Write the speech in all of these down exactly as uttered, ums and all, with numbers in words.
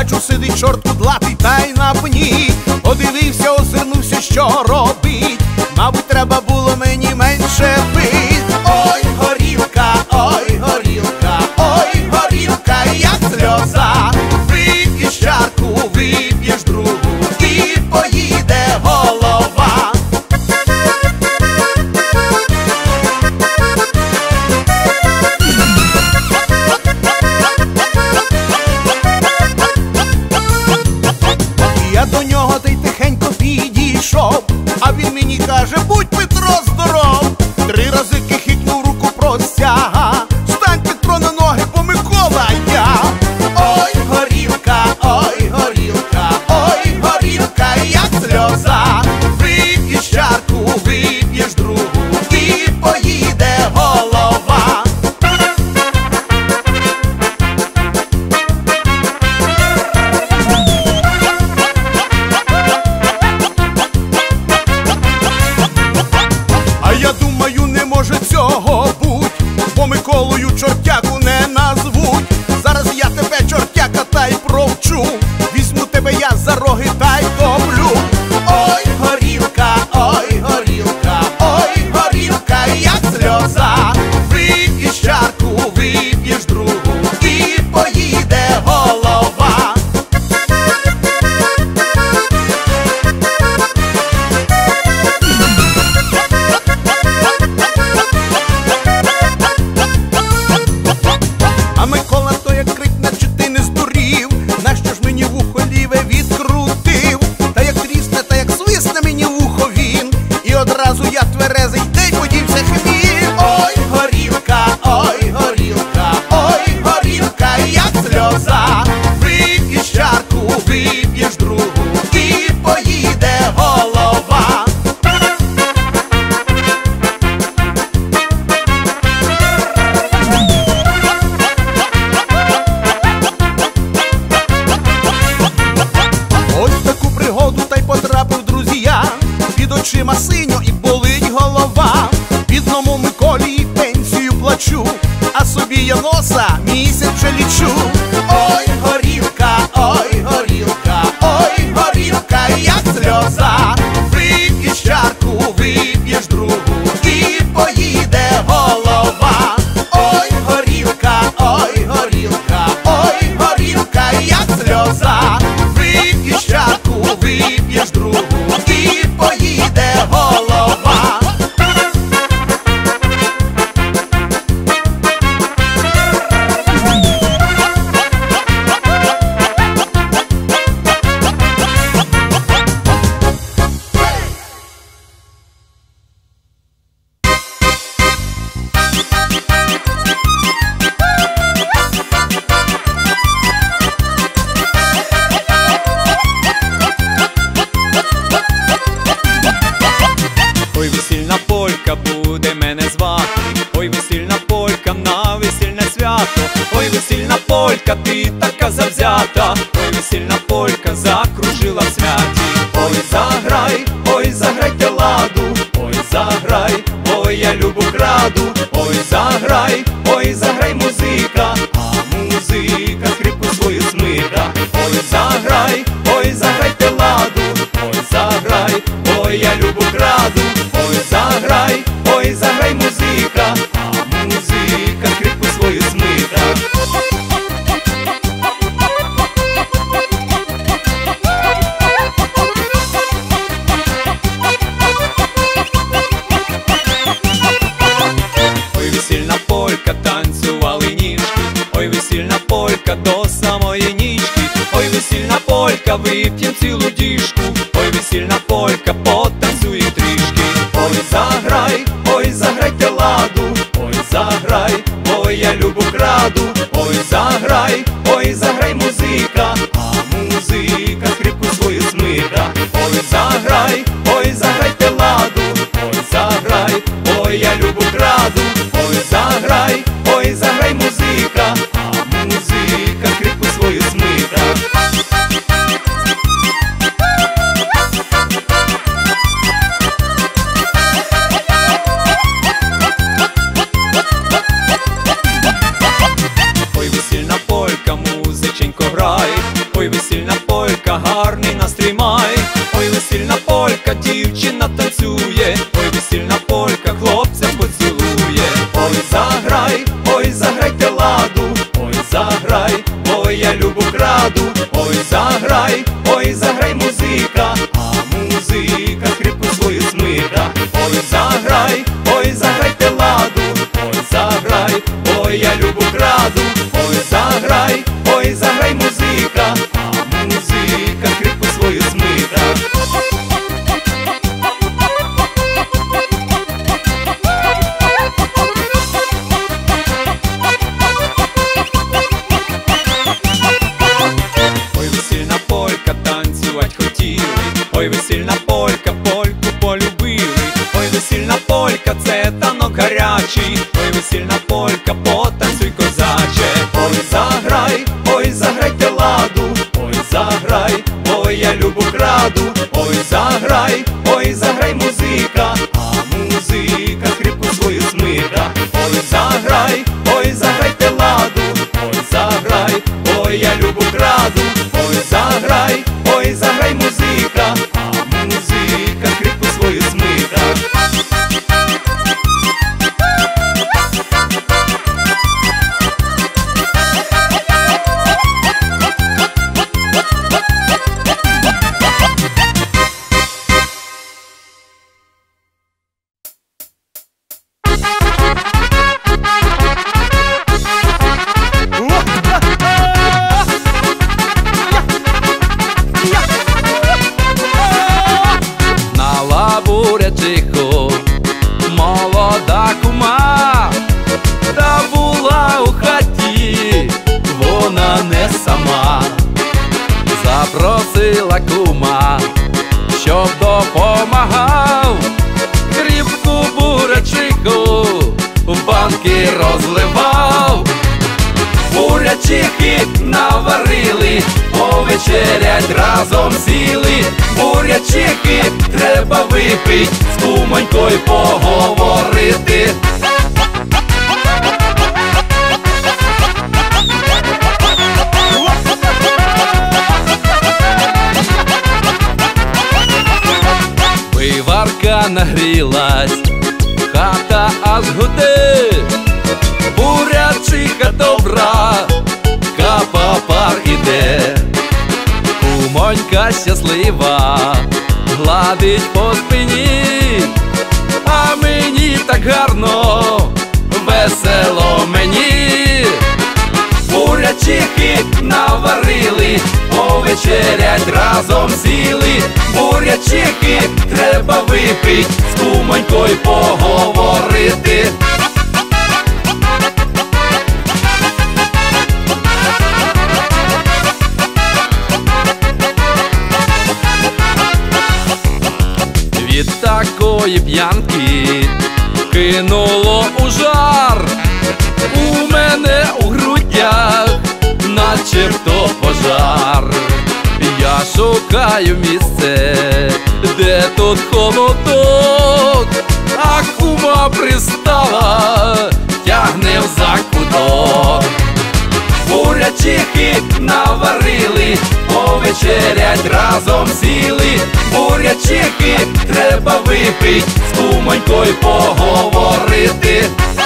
бачу, сидить чорт кудлатий та й на пні. Подивився, озирнувся, що робить. Мабуть, треба було мені менше пить. Ой, горілка, ой, горілка, ой, горілка, як сльоза. Вип'єш чарку, вип'єш другу, і поїде голова. Я до нього та й тихенько підійшов, а він мені каже: будь, Петро, здоров. Три рази кихикнув, руку простяга: стань, Петро, на ноги, бо Микола я. Ой, горілка, ой, горілка, ой, горілка, як сльоза. Вип'єш чарку, вип'єш другу, і поїде голова. А я думаю, не може цього буть, бо Миколою чортяку не назвуть. Зараз я тебе, чортяка, та й провчу. Візьму тебе я за роги та й топлю. Ой, горілка, ой, горілка, ой, горілка, як сльоза. Вип'єш чарку, вип'єш другу, і поїде голова. А Микола то як крикне: чи ти не здурів? Нащо ж мені вухо ліве відкрутив? Та як трісне, та як свисне мені вухо він, і одразу я тверезий, де й подівся хміль. Ой, горілка, ой, горілка, ой, горілка, як сльоза. Вип'єш чарку, вип'єш другу, і поїде голова. Ось таку пригоду та й потрапив, друзі, я. Під очима синьо і болить голова. Бідному Миколі і пенсію плачу, а собі я носа місяць вже лічу. Ой, горілка, ой, горілка, ой, горілка, як сльоза. Вип'єш чарку, вип'єш другу, і поїде голова. Ой, горілка, ой, горілка, ой, горілка, як сльоза. Вип'єш чарку, вип'єш другу, і поїде голова. Ой, весільна полька буде мене звати, ой, весільна полька на весільне свято. Ой, весільна полька, ти така завзята, ой, весільна полька закружила в святі. Ой, заграй, ой, заграйте ладу, ой, заграй, ой, я любу краду. Ой, заграй, ой, заграй, музика, а музика скрипку свою смика. Ой, заграй, ой, заграйте ладу, ой, заграй, ой, я любу краду. Ой, заграй, ой, заграй, музика, а музика скрипку свою смика. Ой, весільна полька, танцювали ніжки, ой, весільна полька до самої нічки. Ой, весільна полька, вип'єм цілу діжку, ой, весільна полька, потанцюй трішки. Ой, заграй, ой, заграйте ладу, ой, заграй, ой, я любу краду. Ой, заграй, ой, заграй, музика, а музика скрипку свою смика. Ой, заграй, ой, заграйте ладу, ой, заграй, ой, я любу краду. Ой, заграй, ой, заграй, музика, а музика скрипку свою смика. ой, я любу краду, ой, заграй, ой, заграй, музика, а музика скрипку свою смика. Ой, заграй, ой, заграйте ладу, ой, заграй, ой, я любу краду, ой, заграй, ой, заграй, музика, а музика скрипку свою смика. Ой, весільна полька, польку полюбили, ой, весільна полька, це танок гарячий, ой, весільна полька, потанцюй, козаче. Ой, заграй, ой, заграйте ладу, ой, заграй, ой, я любу краду, ой, заграй, ой, заграй, музика, а музика скрипку свою смика. Ой, заграй, ой, заграйте ладу, ой, заграй, ой, я любу краду, ой, заграй, ой, заграй, музика, а музика скрипку свою смика. Молода кума, та була у хаті, вона не сама. Запросила кума, щоб допомагав, кріпку бурячиху в банки розливав. Бурячихи наварили, повечерять разом сіли. Бурячихи треба випить, з кумонькою поговорити. Виварка нагрілась, хата аж гуде. Бурячиха добра, капа пар іде. Кумонька щаслива, гладить по спині, а мені так гарно, весело мені. Бурячихи наварили, повечерять разом сіли. Бурячихи треба випить, з кумонькою поговорити. Від такої п'янки кинуло у жар, у мене у грудях начебто пожар. Я шукаю місце, де тут холодок, а кума пристала, тягне в закуток. Бурячихи наварили, повечерять разом сіли. Бурячихи треба випить, з кумонькою поговорити.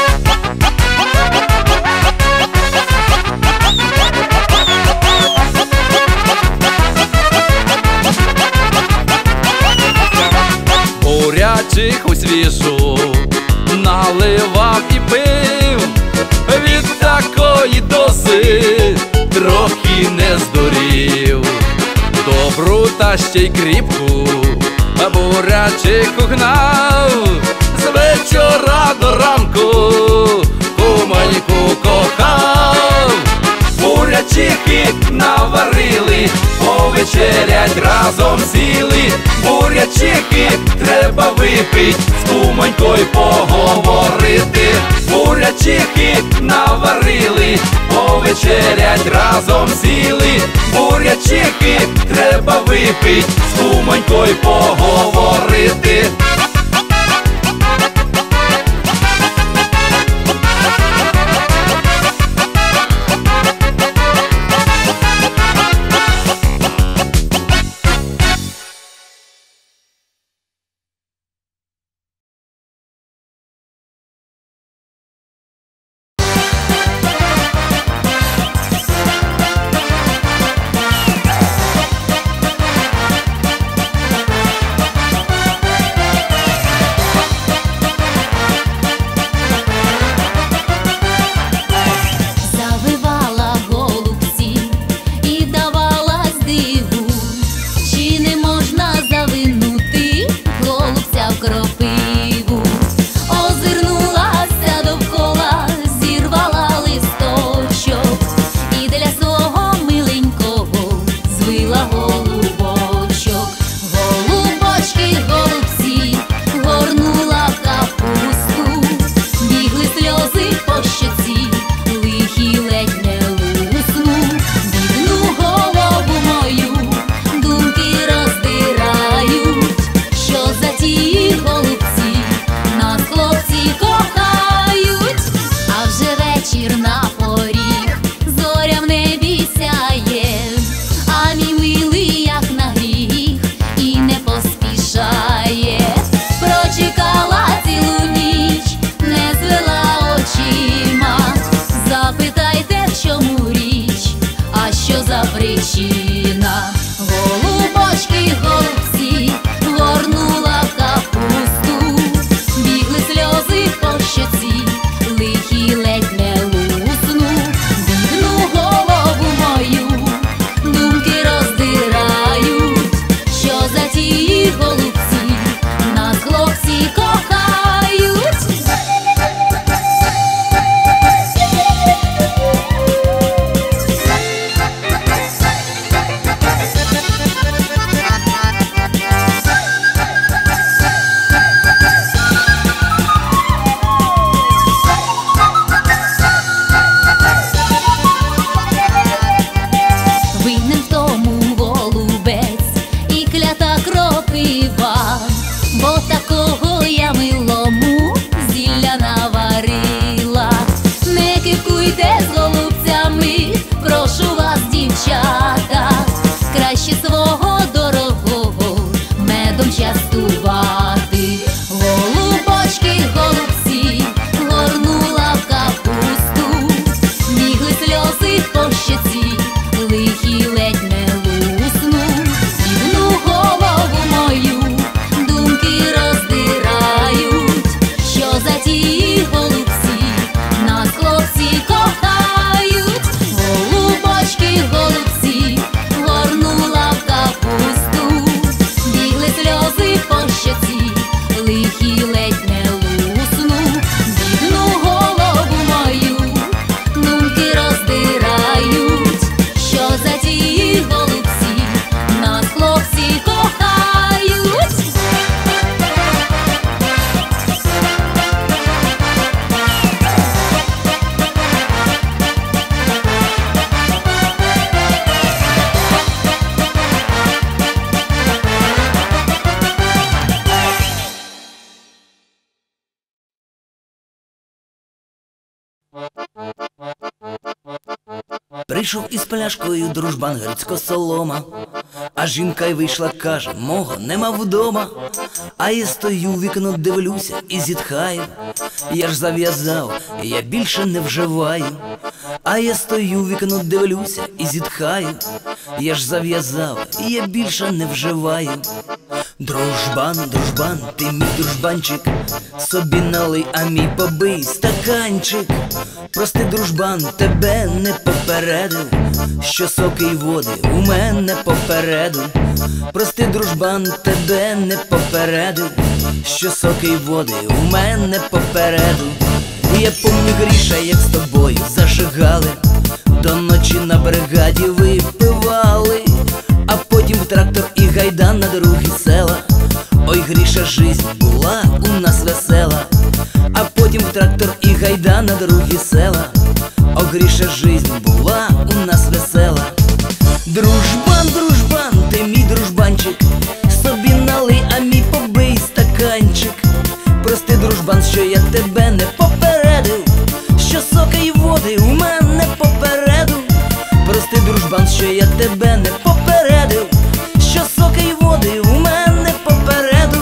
Бурячиху свіжу наливав і пив, від такої дози трохи не здурів. Добру та ще й кріпку бурячиху гнав, з вечора до ранку кумоньку кохав. Бурячихи наварили, повечерять разом сіли. Бурячихи треба випить, з кумонькою поговорити. Бурячихи наварили, повечерять разом сіли. Бурячихи треба випить, з кумонькою поговорити. за причина. Голубочки, голубці, горнула капусту, бігли сльози по щоці, лихі ледь не лусну. Бідну голову мою думки роздирають, що за ті голубці нас хлопці кохають. Винен в тому голубець і клята кропива, бо такого я милому зілля наварила. Не кипкуйте з голубцями, прошу вас, дівчата, краще свого дорогого медом частувати. Голубочки, голубці, горнула капусту, бігли сльози по щоці, лихі ледь не лусну. Бідну голову мою думки роздирають, що за ті голубці нас хлопці кохають. Голубочки, голубці, горнула капусту, бігли сльози по щоці, лихі ледь не лусну. Бідну голову мою думки роздирають, що за ті голубці нас хлопці кохають. Прийшов із пляшкою дружбан Грицько Солома, а жінка й вийшла, каже, мого нема вдома. А я стою, в вікно дивлюся і зітхаю, я ж зав'язав, я більше не вживаю. А я стою, в вікно дивлюся і зітхаю, я ж зав'язав, я більше не вживаю. Дружбан, дружбан, ти мій дружбанчик, собі налий, а мій побий стаканчик. Прости, дружбан, тебе не попередив, що соки й води у мене попереду. Прости, дружбан, тебе не попередив, що соки й води у мене попереду. Я помню, Гріша, як з тобою зажигали, до ночі на бригаді випивали, а потім в трактор і гайда на другі села. Ой, Гріша, жизнь була у нас весела, а потім в трактор і гайда на другі села. О, Гріша, жизнь була у нас весела. Дружбан, дружбан, ти мій дружбанчик, собі налий, а мій побий стаканчик. Прости, дружбан, що я тебе не попередив, що соки й води у мене попереду. Прости, дружбан, що я тебе не попередив, що соки й води у мене попереду.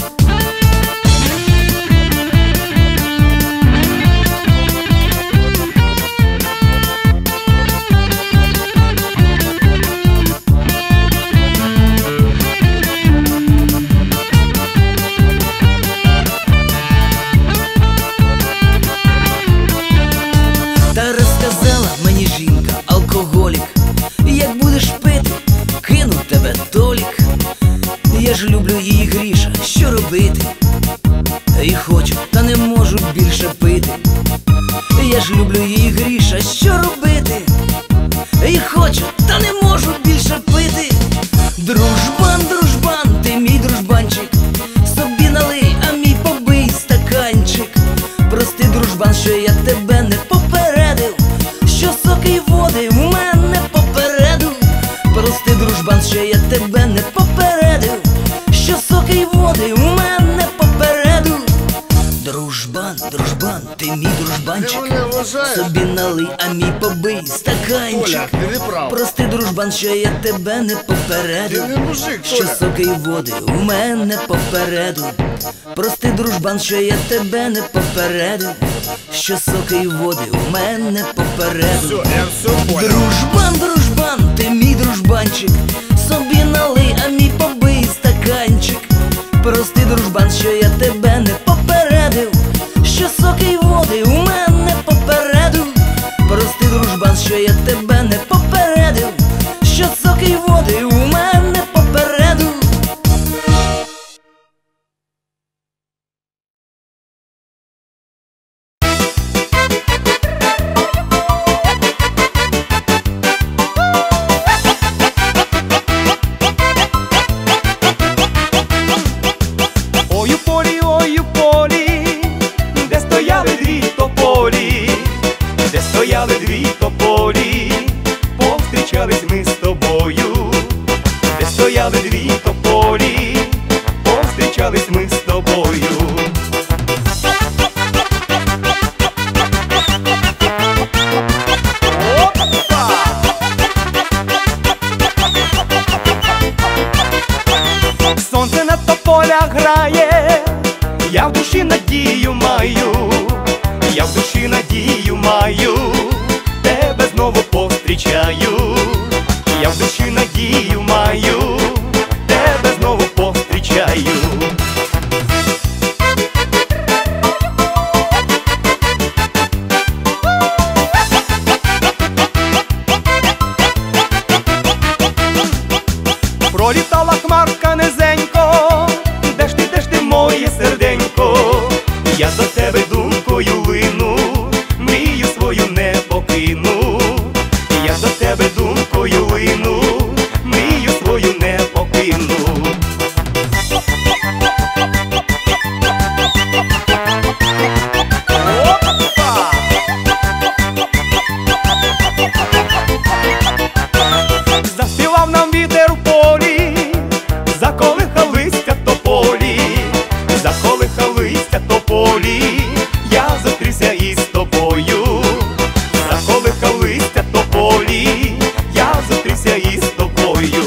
Та розказала мені жінка, алкоголік, як будеш пити, кину тебе Толік. Я ж люблю її, Гріша, що робити? І хочу, та не можу більше пити. Я ж люблю її, Гріша, що робити? І хочу, та не можу більше пити. Дружбан, дружбан, ти мій дружбанчик, собі налий, а мій побий стаканчик. Прости, дружбан, що я тебе не попередив, що соки й води у мене попереду. Прости, дружбан, що я тебе не попередив, що соки й води у мене попереду. Дружбан, дружбан, ти мій дружбанчик, вважаєш? Собі налий, а мій побий стаканчик. Толя, ти не прав. Прости, дружбан, що я тебе не попередив. Ти не мужик, що Толя. соки й води у мене попереду. Прости, дружбан, що я тебе не попередив. Що соки й води у мене попереду. Все, я все понял. Дружбан, дружбан, ти мій дружбанчик. Собі налий, а мій побий стаканчик. Прости, дружбан, що я тебе не попередив. Що соки й води у мене попереду. Прости, дружбан, що я тебе не попередив. Що соки й води у мене попереду. Ой, у полі, ой, у полі, де стояли дві тополі, де стояли дві тополі, повстрічались ми з тобою, де стояли дві тополі, повстрічались ми з тобою. Сонце на тополях грає, я в душі надію маю, я в душі надію маю, тебе знову повстрічаю, я в душі надію маю, тебе знову повстрічаю. Пролітала хмарка низенько, де ж ти, де ж ти, моє серденько, я за тебе думкою лину, мрію свою не покину, я за тебе думкою лину, мрію свою не покину. Заспівав нам вітер у полі, заколихалися тополі, заколихалися тополі, я зустрівся із тобою, заколихалися тополі, я зустрівся із тобою.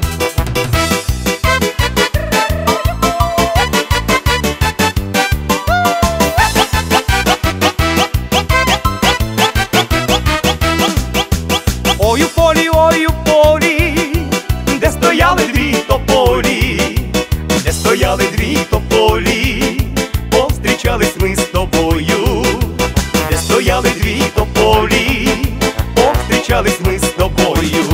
Ой, у полі, ой, у полі, де стояли дві тополі, де стояли дві тополі, повстрічались ми з тобою, де стояли дві тополі, повстрічались ми з тобою.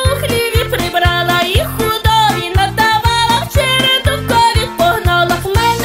Мене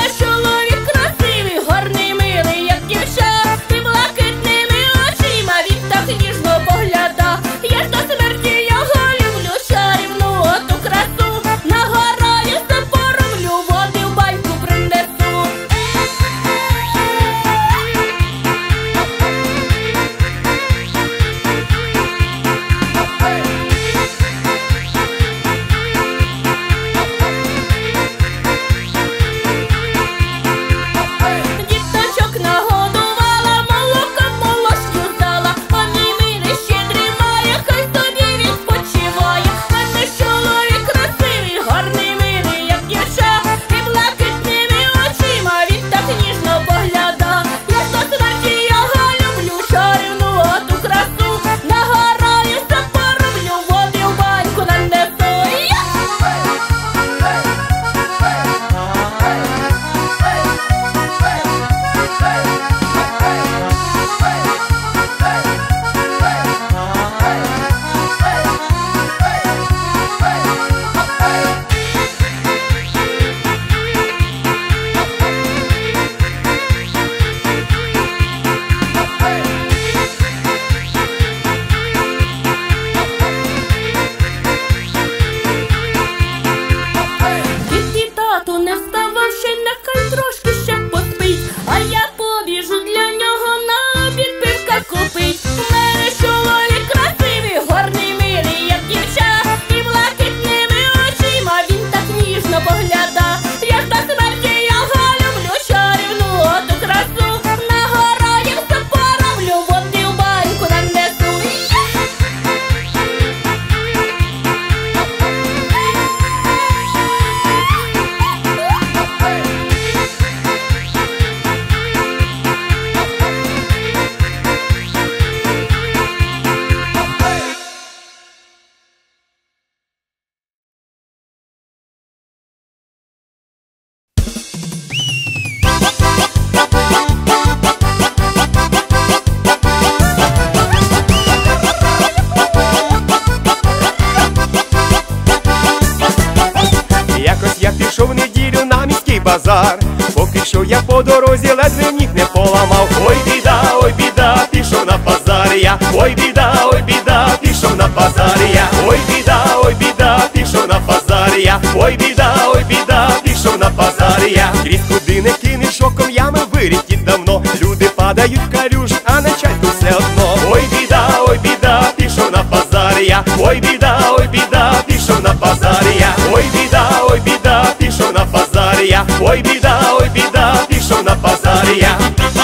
я пішов в неділю на міський базар. Поки що я по дорозі ледве ніг не поламав. Ой, біда, ой, біда, пішов на базар я. Ой, біда, ой, біда, пішов на базар я. Ой, біда, ой, біда, пішов на базар я. Ой, біда, ой, біда, пішов на базар я. Крізь куди не кинеш оком, ями виріті давно. Люди падають в калюжі, а начальку все одно. Ой, біда, ой, біда, пішов на базар я. Ой, біда, ой, біда, пішов на базар я. Ой, біда, ой, біда, пішов на базар я. Ой, біда, ой, біда, пішов на базар я.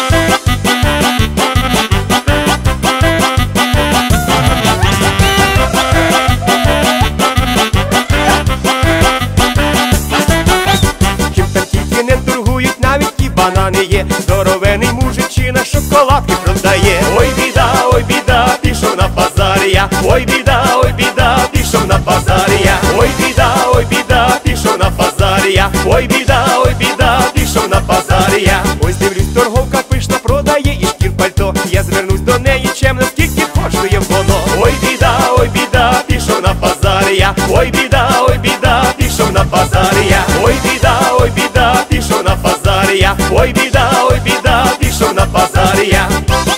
Банани є, здоровений мужичина шоколадки продає. Ой, біда, ой, біда, пішов на базар я. Ой, біда, ой, біда, пішов на базар я. Ой, біда, ой, біда, пішов на базар я. Ой, біда, ой, біда, пішов на базар я. Ось дивлюсь, торговка пишна продає і шкір пальто. Я звернусь до неї, чемно, скільки коштує воно. Ой, біда, ой, біда, пішов на базар я. Ой, біда, ой, біда, пішов на базар я. Ой, біда, ой, біда, пішов на базар я. Ой, біда, ой, біда, пішов на базар я.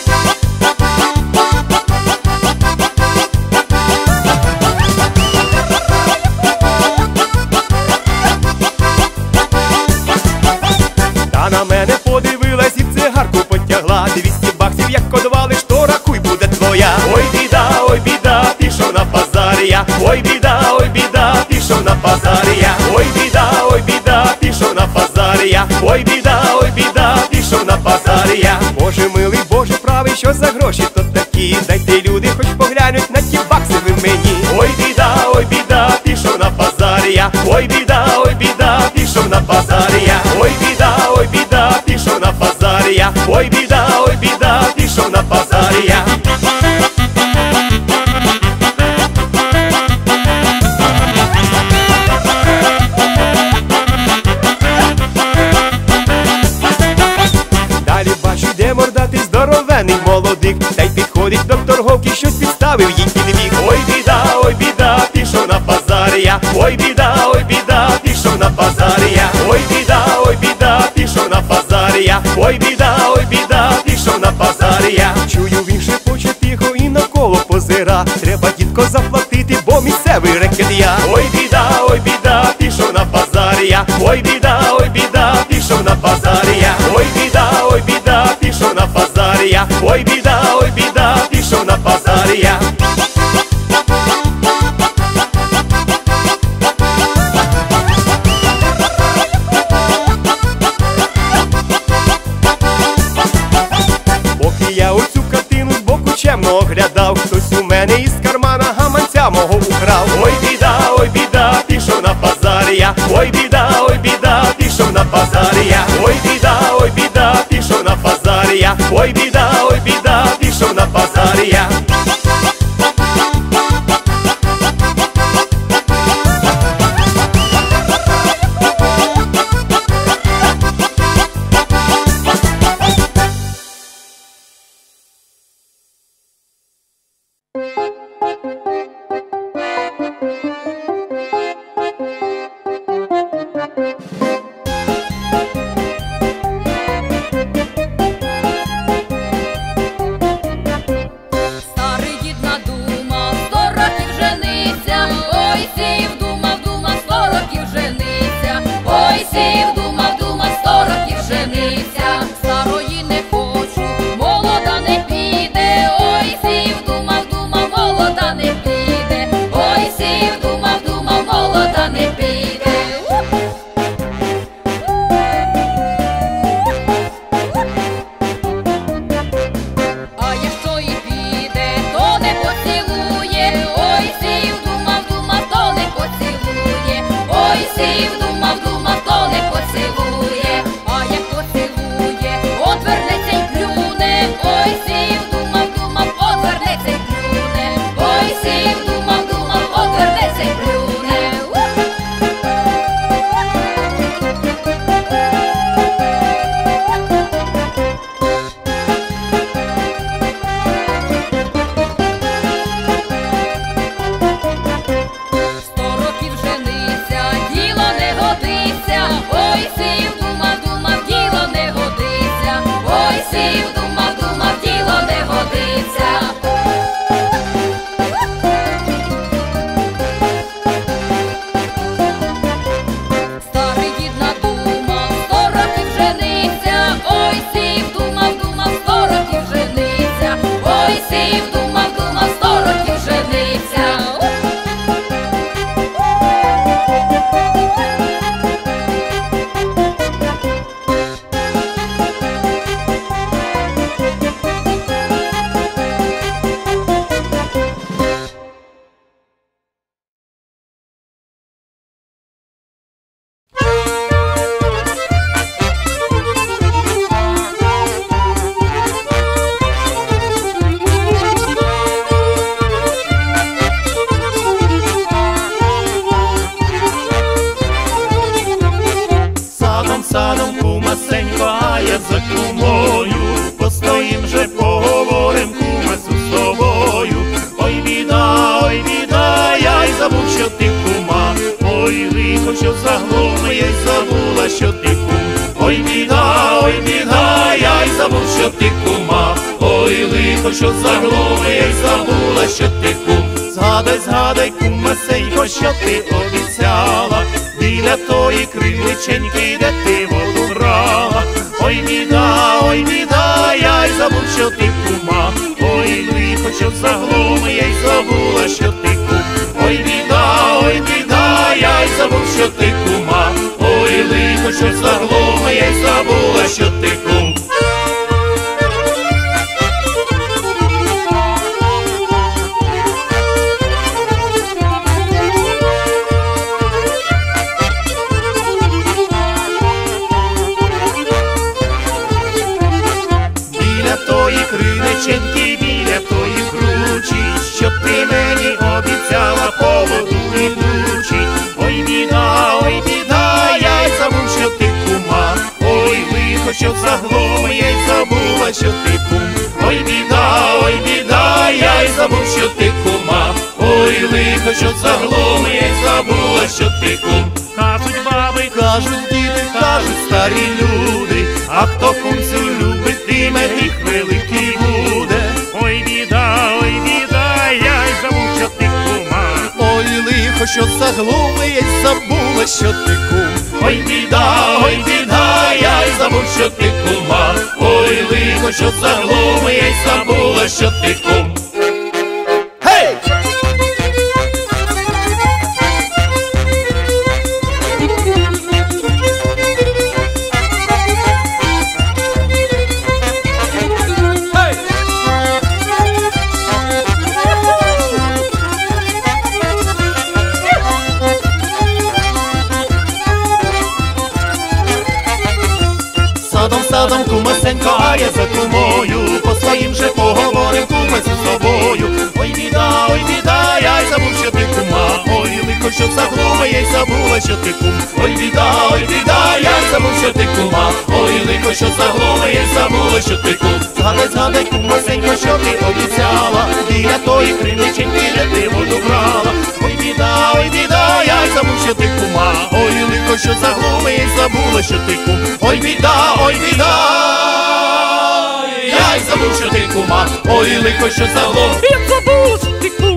Та на мене подивилась і в цигарку потягла. Двісті баксів, як кодвалиш, то рахуй, буде твоя. Ой, біда, ой, біда, пішов на базар я. Ой, біда, ой, біда, пішов на базар я. Ой, біда, ой, біда, пішов на базар я. Ой, біда, ой, біда, пішов на базар я. Боже милий, Боже правий, що за гроші то такі? Дайте люди хоч поглянуть на ті бакси ви мені. Ой, біда, ой, біда, пішов на базар я. Ой, біда, ой, біда, пішов на базар я. Ой, біда, ой, біда, пішов на базар я. Ой, біда, ой, біда, пішов на базар я. Далі бачу, де мордатий здоровений молодик. Та й підходить до торговки, щось підставив їй під вік. Ой, біда, ой, біда, пішов на базар я. Ой, біда, ой, біда, пішов на базар я. Ой, біда, ой, біда, пішов на базар я. Ой, біда, ой, біда, пішов на базар я. Чую, він шепоче тихо і навколо позира. Треба, дідко, заплатити, бо місцевий рекет я. Ой, біда, ой, біда, пішов на базар я. Ой, біда, ой, біда, пішов на базар я. Ой, біда, ой, біда, пішов на базар я. Ой, біда, ой, біда, пішов на базар я. Поки я оцю картину збоку чемно оглядав, хтось у мене із кармана гаманця мого украв. Ой, біда, ой, біда, пішов на базар я. Ой, біда, ой, біда, пішов на базар я. Ой, біда, ой, біда, пішов на базар я. Ой, біда, ой, біда, пішов на базар я. Думав, думав, то не поцілує. садом, кумасенько, а я за кумою. Постоїм же, поговорим, кумасу, з тобою. Ой, біда, ой, біда, я й забув, що ти кума. Ой, лихо, що заглуми, я й забула, що ти кум. Ой, біда, ой, біда, я й забув, що ти кума. Ой, лихо, що заглуми, я й забула, що ти кум. Згадай, згадай, кумасенько, що ти обіцяла біля тої криниченьки, де ти воду брала. Ой, біда, ой, біда, я й забув, що ти кума. Ой, лихо, що заглуми, я й забула, що ти кум. Ой, біда, ой, біда, я й забув, що ти кума. Ой, лихо, що заглуми, я й забула, що ти кум. Криниченьки, біля тої кручі, щоб ти мені обіцяла по воду ідучи. Ой, біда, ой, біда, я й забув, що ти кума. Ой, лихо, що заглуми, я й забула, що ти кум. Ой, біда, ой, біда, я й забув, що ти кума. Ой, лихо, що заглуми, я й забула, що ти кум. Кажуть баби, кажуть діти, кажуть старі люди, а хто кумцю любить, тиме гріх великий буде. Ой, біда, ой, біда, я й забув, що ти кума. Ой, лихо, що заглуми, я й забула, що ти кум. Ой, біда, ой, біда, я й забув, що ти кума. Ой, лихо, що заглуми, я й забула, що ти кум. Гей! Садом, садом, кумасенько, а я за кумою. По своїм же поговорим, кумасю, з тобою. Ой, біда, ой, біда, я й забув, що ти кума. Ой, лихо, що заглуми, я й забула, що ти кум. Ой, біда, ой, біда, я й забув, що ти кума. Ой, лихо, що заглуми, я й забула, що ти кум. Згадай, згадай, кумасенько, що ти обіцяла біля тої криниченьки, де ти воду брала. Ой, біда, ой, біда, я й забув, що ти кума. Ой, лихо, що заглуми, я й забула, що ти кум. Ой, біда, ой, біда, я й забув, що ти кума. Ой, лихо, що заглуми, я й забула, що ти кум.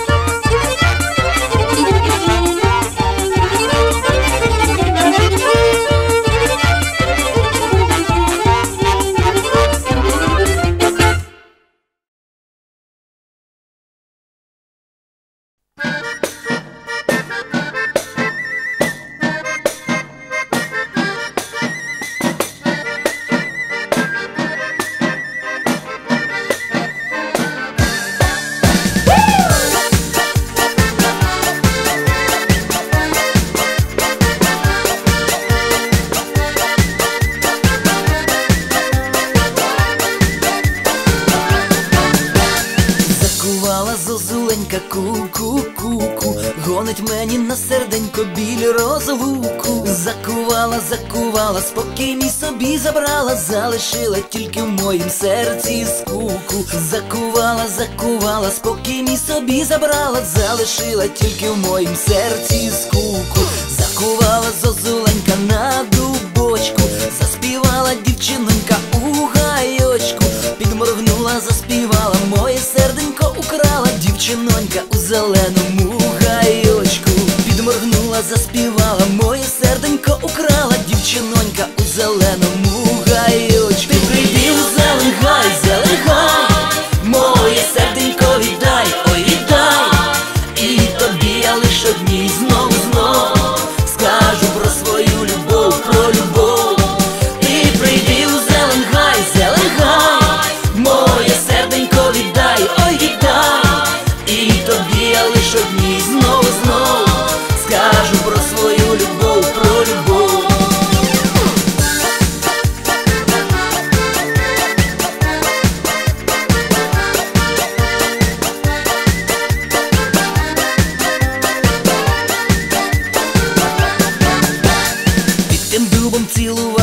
Ку-ку-ку-ку, гонить мені на серденько біль розлуку. Закувала, закувала, спокійній собі забрала, залишила тільки в моїм серці скуку. Закувала, закувала, спокійній собі забрала, залишила тільки в моїм серці скуку. Закувала зозуленька на дубочку, заспівала дівчинонька у гайочку. Підморгнула, заспівала, моє серденько украла дівчинонька у зеленому гайочку. Підморгнула, заспівала, моє серденько украла дівчинонька у зеленому гайочку. Ти прийди у зелен гай, зелен гай, моє серденько віддай, ой віддай. І тобі я лиш одній знову знов скажу про свою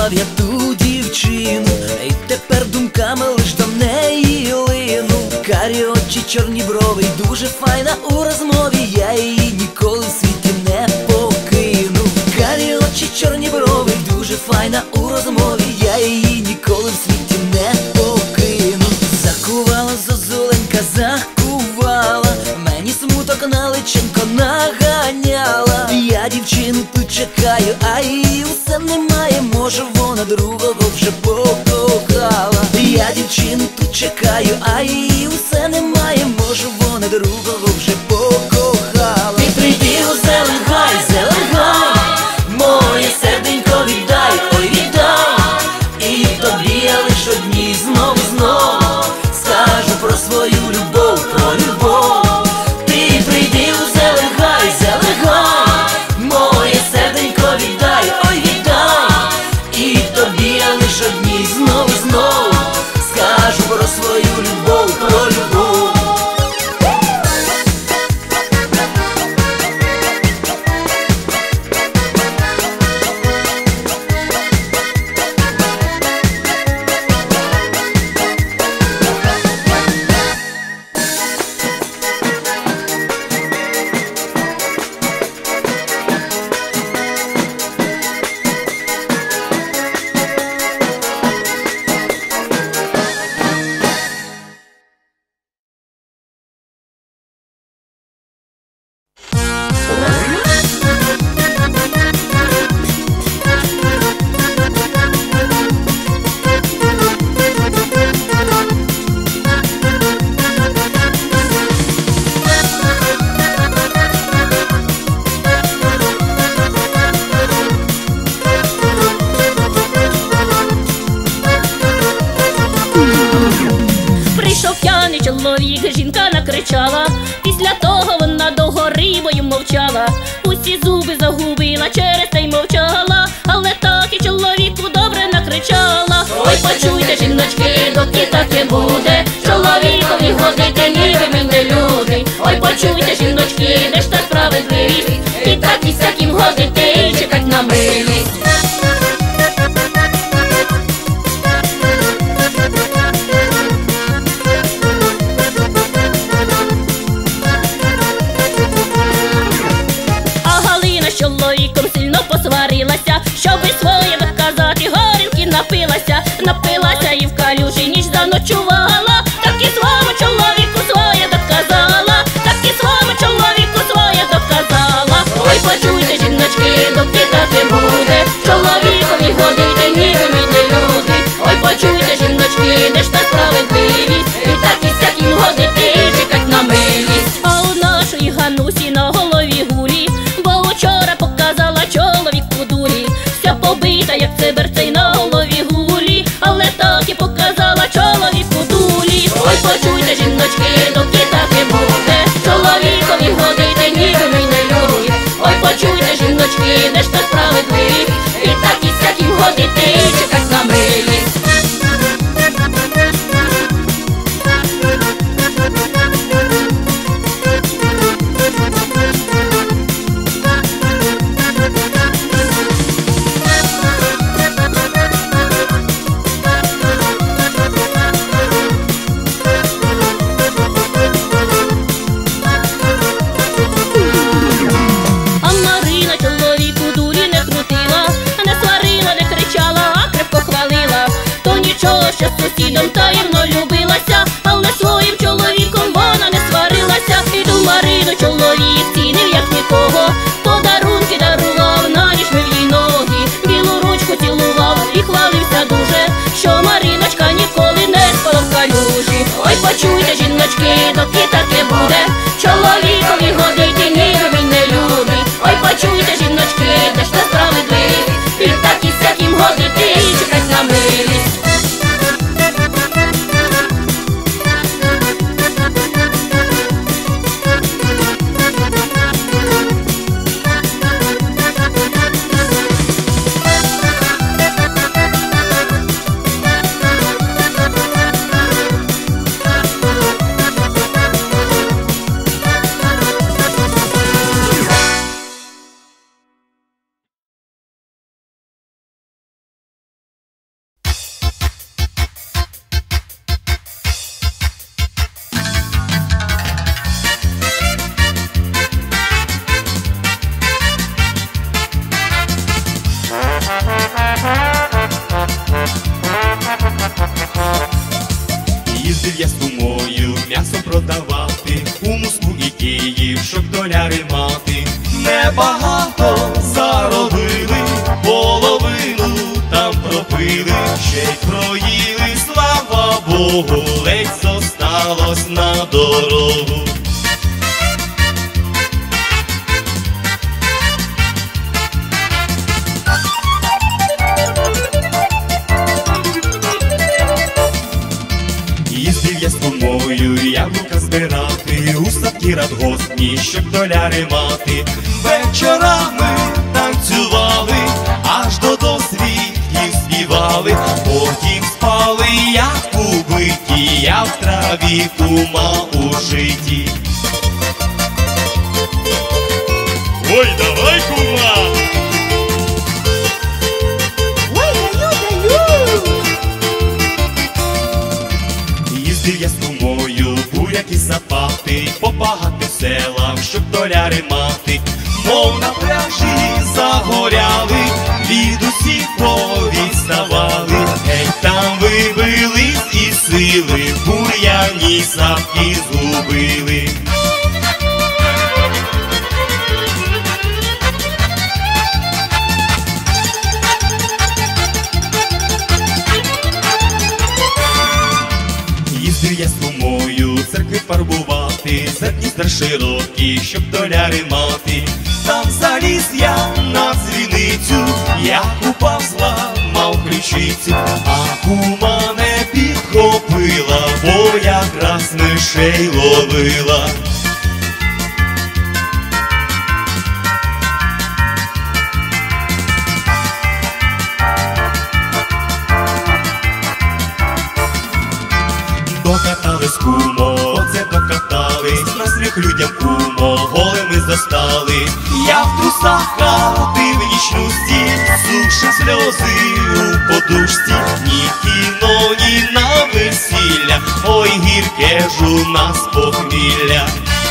кохав я ту дівчину, і тепер думками лиш до неї лину. Карі очі, чорні брови, й дуже файна у розмові, я її ніколи в світі не покину. Карі очі, чорні брови, й дуже файна у розмові, я її ніколи в світі не покину. Закувала зозуленька, закувала, мені смуток на личенько наганяла. Я дівчину тут чекаю, а її все немає, може вона другого вже покохала. Я дівчину тут чекаю, а її все немає, може вона другого вже покохала. Ти прийди у зелен гай, зелен гай, моє серденько віддай, ой віддай, і тобі я лиш одній знову знову скажу про свою любов, про любов. Ти прийди у зелен гай, зелен гай, моє серденько віддай, ой віддай, і тобі я лиш одній знову знову скажу про свою любов, про любов. Прийшов п'яний чоловік, жінка накричала, після того вона довго рибою мовчала, усі зуби загубила, через те й мовчала, але так і чоловіку добре накричала. Ой, почуйте, жіночки, доки таке буде, чоловікові годите, ніби ми не люди. Ой, почуйте, жіночки, де ж та справедливість, і так і всяким годите, і чекать на милість. Чоловіком сильно посварилася, щоби своє доказати, горілки напилася, напилася і в калюжі ніч заночувала, так і своєму чоловіку своє доказала, так і своєму чоловіку своє доказала. Ой, почуйте, жіночки, доки таке буде, чоловікові годите, ніби ми не люди. Ой, почуйте, жіночки, де ж та справедливість, і так і всяким годите, і чекать на милість. А у нашої Ганусі на голові гулі, вчора показала чоловіку дулі, вся побита, як циберцей на голові гулі, але так і показала чоловіку дулі. Ой, почуйте, жіночки, доки таке буде, чоловікові годите, ніби ми не люди. Ой, почуйте, жіночки, де ж та справедливість, і так і всяким годите, і чекать на милість. Що з сусідом таємно любилася, але своїм чоловіком вона не сварилася. І ту Марину чоловік цінив як нікого, подарунки дарував, на ніч мив їй ноги, білу ручку цілував і хвалився дуже, що Мариночка ніколи не спала в калюжі. Ой, почуйте, жіночки, доки таке буде, чоловікові годите, ніби він не любить. Ой, почуйте, жіночки, де ж та справедливість, і так і всяким годите, і чекать на милість. доляри мати. Небагато заробили, половину там пропили, ще й проїли, слава Богу, ледь зосталось на дорогу. Їздив я з кумою яблука збирати у садки радгоспні, щоб доляри мати. Вечорами танцювали, аж до досвідків співали, потім спали, як убиті, я в траві, кума у житті. Ой, давай, кума! Їздив я з кумою буряки сапати, по багатим селам, щоб доляри мати. Мов на пляжі загоряли, від усіх повіставали, геть там вибились і сили, бур'яні сапки згубили. Їздив я з кумою церкви фарбувати, за Дністер широкий, щоб доляри мати. Там заліз я на дзвіницю, як упав, зламав ключицю, а кума не підхопила, бо якраз мишей ловила. Докатались, кумо, оце докатались, на сміх людям, кумо, голими застали. Я в трусах, а ти в нічності, суша сльози у подушці. Ні кіно, ні на весілля, ой, гірке ж у нас похмілля.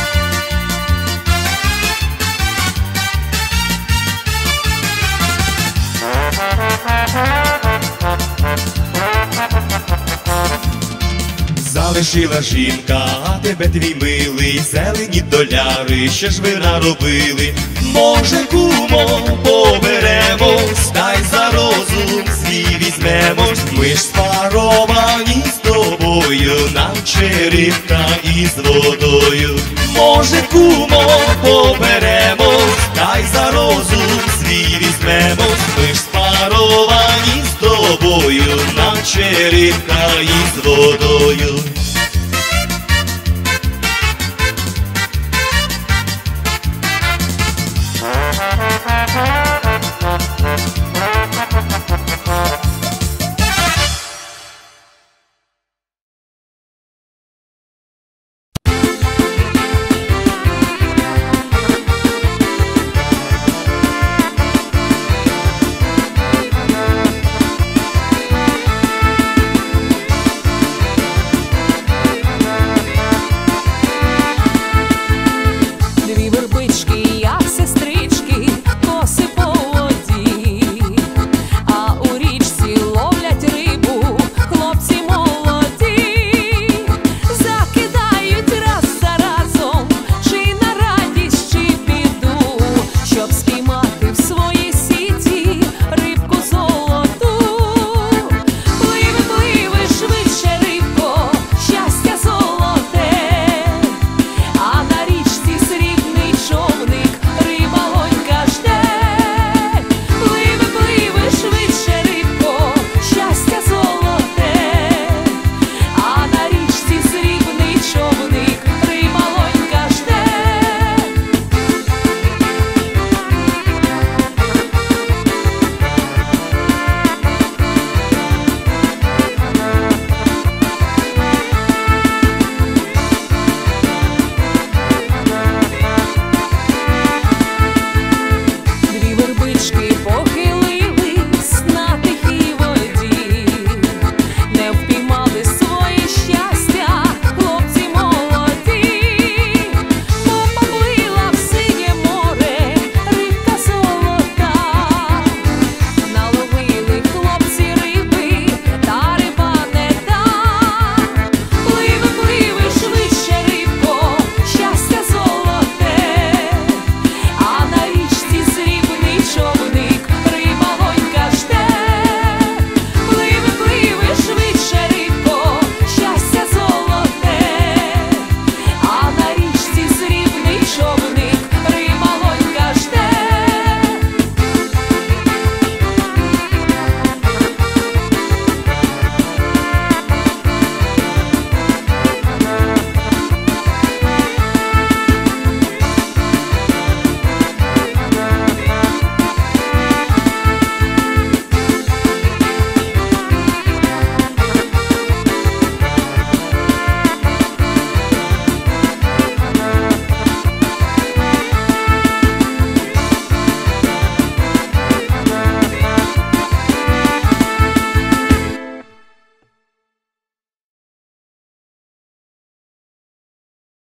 Залишила жінка, а тебе твій милий, зелені доляри, що ж ви наробили? Може, кумо, поберемось, та й за розум свій візьмемось. Ми ж спаровані з тобою, нам черівка із водою. Може, кумо, поберемось, та й за розум свій візьмемось. Ми ж спаровані з тобою, нам черівка із водою.